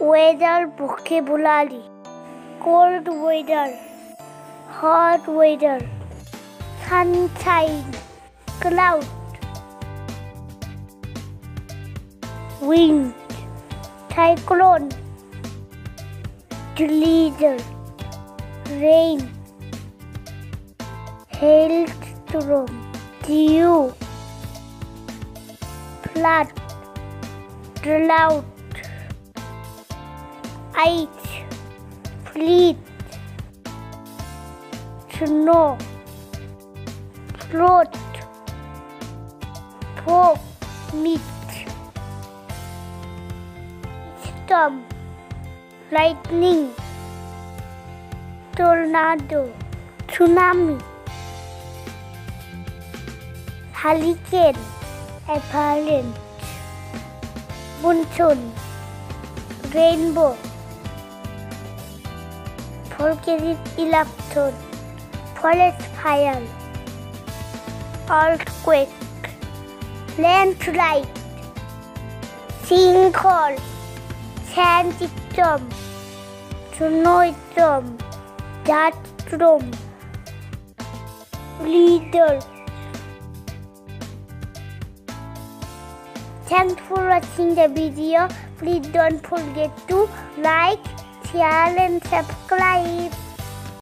Weather vocabulary: cold weather, hot weather, sunshine, cloud, wind, cyclone, blizzard, rain, hailstorm, dew, flood, drought, ice, sleet, snow, float, fog, mist, storm, lightning, tornado, tsunami, hurricane, avalanche, monsoon, rainbow, volcanic eruption, forest fire, earthquake, landslide, sinkhole, sandstorm, snowstorm, dust storm, blizzard. Thanks for watching the video. Please don't forget to like, share and subscribe.